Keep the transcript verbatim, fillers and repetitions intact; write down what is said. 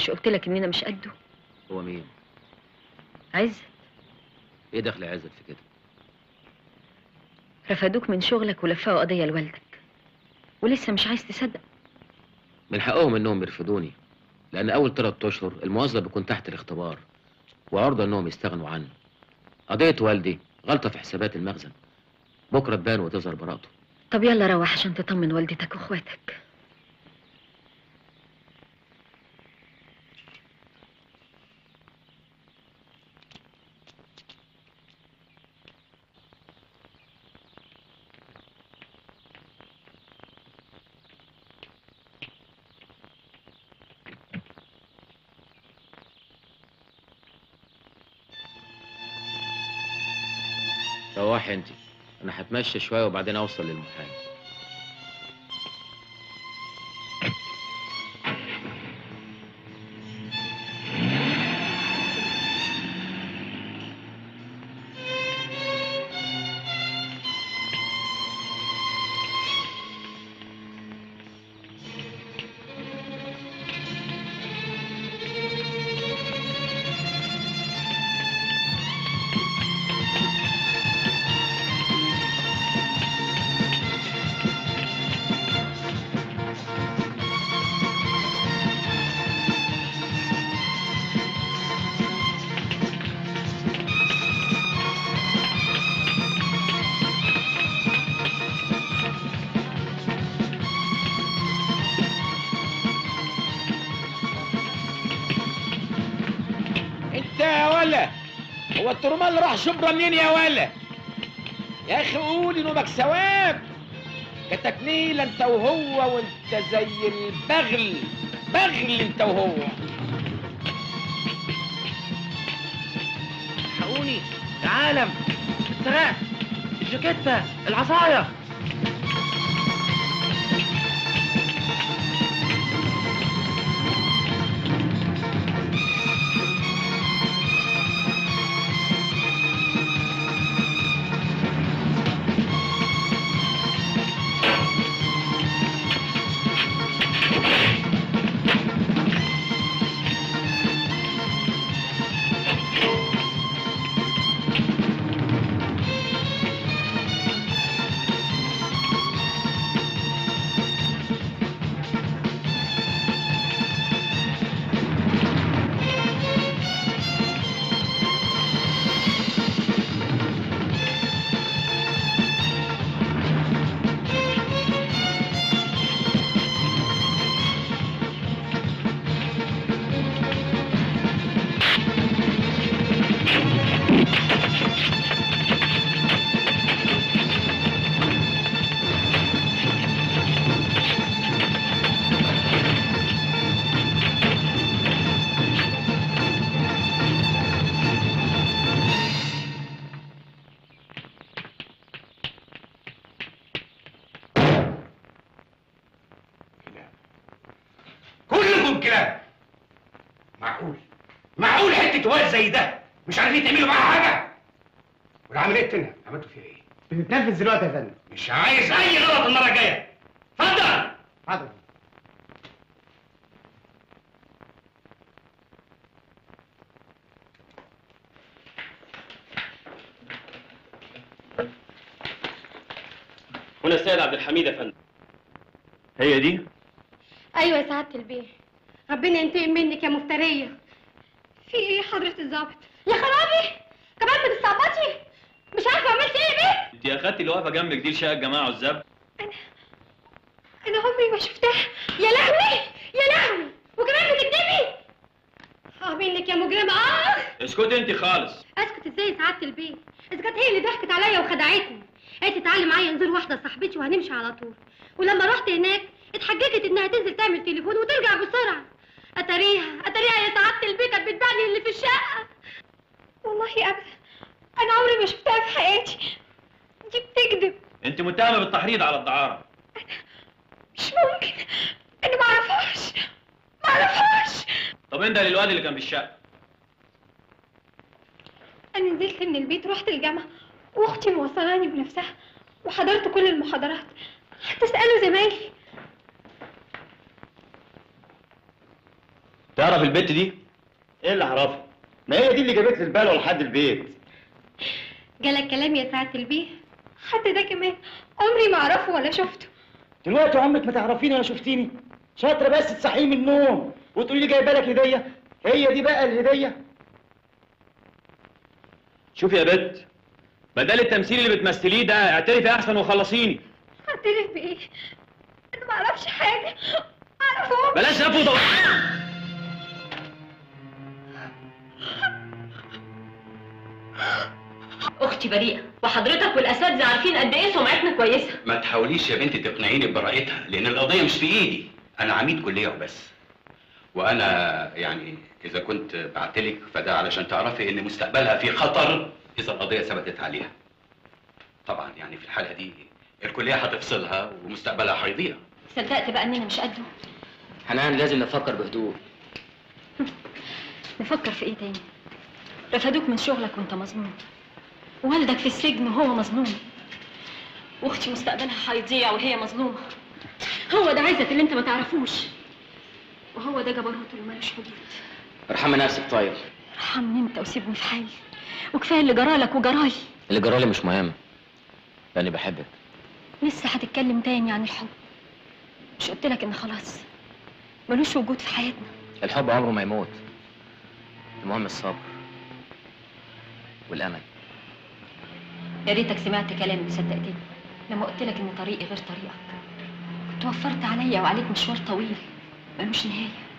مش قلت لك اننا مش قده؟ هو مين؟ عزت. ايه دخل عزت في كده؟ رفدوك من شغلك ولفقوا قضيه لوالدك ولسه مش عايز تصدق. من حقهم انهم يرفضوني، لان اول ثلاث اشهر الموظف بيكون تحت الاختبار وعرضه انهم يستغنوا عنه. قضيه والدي غلطه في حسابات المخزن، بكره تبان وتظهر براءته. طب يلا روح عشان تطمن والدتك واخواتك. روحي انت، انا هتمشى شويه وبعدين اوصل للمحامي. هو الترمال راح شبرا منين يا ولا؟ يا اخي قول نومك ثواب. كتكنيل انت وهو وانت زي البغل، بغل انت وهو. الحقوني يا عالم، السراق، الجاكيتة، العصاية. زي ده مش عارفين تعملوا معاها حاجه؟ والعمليه التانيه عملتوا فيها ايه؟ بتتنفذ دلوقتي يا فندم. مش عايز اي غلط المره الجايه. اتفضل. حاضر. هنا السيد عبد الحميد يا فندم. هي دي؟ ايوه يا سعاده البيه. ربنا ينتقم منك يا مفتريه. في ايه حضره الظابط؟ يا خرابي كمان بتستعبطي؟ مش عارفه عملت ايه يا بيه؟ انت اخدتي اللي واقفه جنبك دي لشقه الجماعه عزاب؟ انا انا عمري ما شفتها. يا لهوي يا لهوي، وكمان بتكذبي؟ اه منك يا مجرمه. اه اسكتي انت خالص. اسكت ازاي يا سعاده البيه؟ اذا كانت هي اللي ضحكت عليا وخدعتني. قالت تعالي معايا نزور واحده صاحبتي وهنمشي على طول، ولما رحت هناك اتحججت انها تنزل تعمل تليفون وترجع بسرعه. اتاريها اتاريها يا سعاده البيه كانت بتبعني اللي في الشقه. والله ابدا انا عمري ما شفتها في حياتي. دي بتكذب. انت متهمه بالتحريض على الدعاره. انا مش ممكن، انا ما اعرفهاش ما اعرفهاش. طب انت للواد اللي كان في الشقه. انا نزلت من البيت رحت الجامعه واختي موصلاني بنفسها وحضرت كل المحاضرات، حتى اسالوا زمايلي. تعرف البت دي؟ ايه اللي اعرفه؟ ما هي دي اللي جابت لي البلوه لحد البيت. جالك كلام يا سعاده البيه؟ حتى ده كمان عمري ما اعرفه ولا شفته. دلوقتي عمرك ما تعرفيني ولا شفتيني؟ شاطره بس تصحيه من النوم وتقولي لي جايبه لك هديه؟ هي دي بقى الهديه؟ شوفي يا بت، بدل التمثيل اللي بتمثليه ده اعترفي احسن وخلصيني. اعترف بايه؟ انا ما اعرفش حاجه. اعرف هو بلاش لف وضوء. اختي بريئه، وحضرتك والاساتذه عارفين قد ايه سمعتنا كويسه. ما تحاوليش يا بنتي تقنعيني ببراءتها، لان القضيه مش في ايدي، انا عميد كليه وبس. وانا يعني اذا كنت بعتلك فده علشان تعرفي ان مستقبلها في خطر اذا القضيه ثبتت عليها. طبعا يعني في الحاله دي الكليه هتفصلها ومستقبلها هيضيع. صدقت بقى اننا مش قده. حنان لازم نفكر بهدوء. نفكر في ايه تاني؟ رفدوك من شغلك وانت مظلوم، والدك في السجن وهو مظلوم، واختي مستقبلها هيضيع وهي مظلومه. هو ده عزت اللي انت ما تعرفوش، وهو ده جبروت اللي ملوش حدود. ارحمي نفسك طيب. ارحمني انت وسيبني في حالي، وكفايه اللي جرالك وجرالي. اللي جرالي مش مهم، لاني بحبك. لسه هتتكلم تاني عن الحب؟ مش قلت لك ان خلاص ملوش وجود في حياتنا؟ الحب عمره ما يموت، المهم الصبر والامل. يا ريتك سمعت كلامي وصدقتني لما قلت لك ان طريقي غير طريقك. كنت وفرت عليا وعليك مشوار طويل ملوش نهايه.